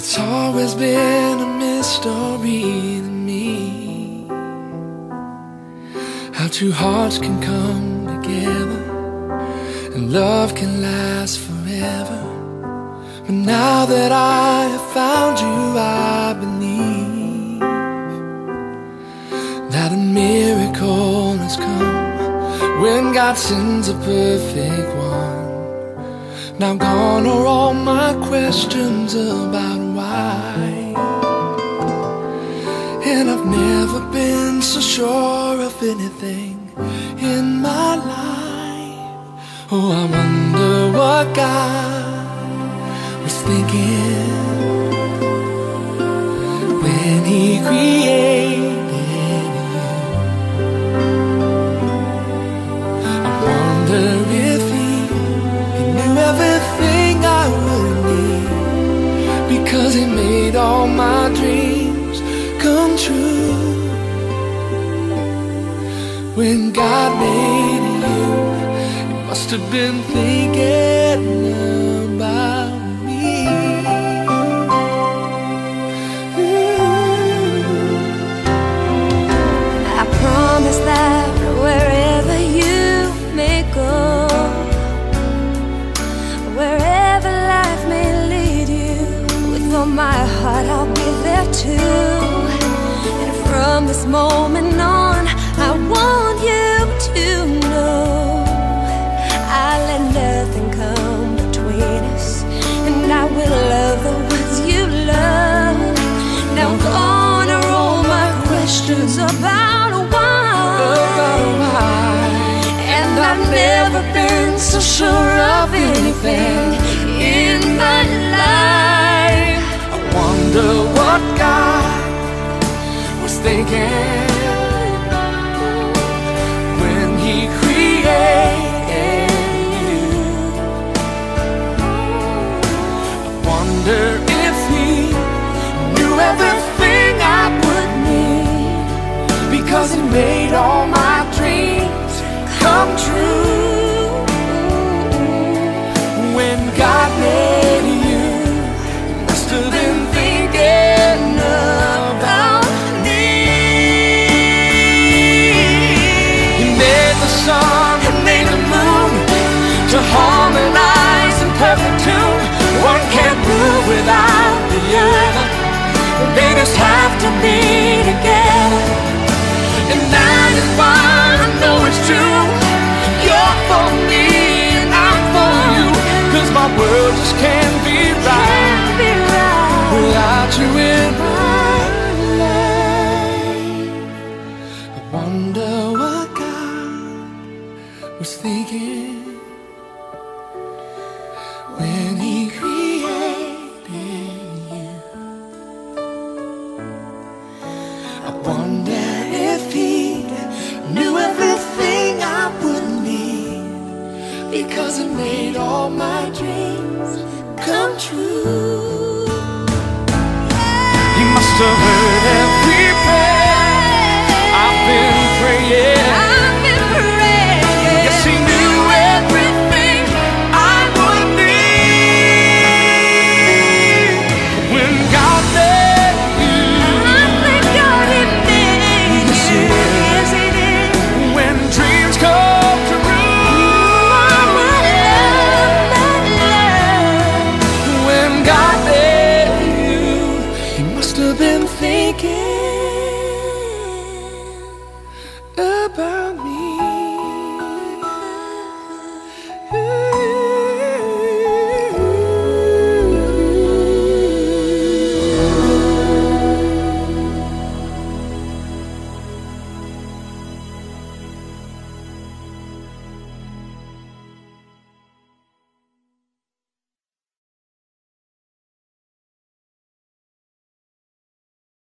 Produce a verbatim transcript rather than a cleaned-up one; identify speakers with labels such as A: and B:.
A: It's always been a mystery to me how two hearts can come together and love can last forever. But now that I have found you, I believe that a miracle has come when God sends a perfect one. Now gone are all my questions about why, and I've never been so sure of anything in my life. Oh, I wonder what God was thinking when He created you. I wonder if He, he knew everything I would need, because He made all my dreams come true. When God made you, He must have been thinking about me.
B: I promise that wherever you may go, wherever life may lead you, with all my heart I'll be there too. And from this moment on, I want you to know I let nothing come between us, and I will love the ones you love. Now gone are all my questions about why,
A: About why.
B: and I've never been so sure of anything in my life.
A: I wonder what God was thinking when He created you. I wonder if He knew everything I would need, because He made all my dreams come true. When God made you, He must have been thinking about me. He made the sun, He made the moon to harmonize in perfect tune. One can't move without the other, they just have to be together. And that is why I know it's true. You're for me and I'm for you, 'cause my world just can't be right,
B: Can't be right
A: without you in my life. I wonder what God was thinking when He created you. I wonder if He knew everything I would need, because He made all my dreams come true. He must have heard every prayer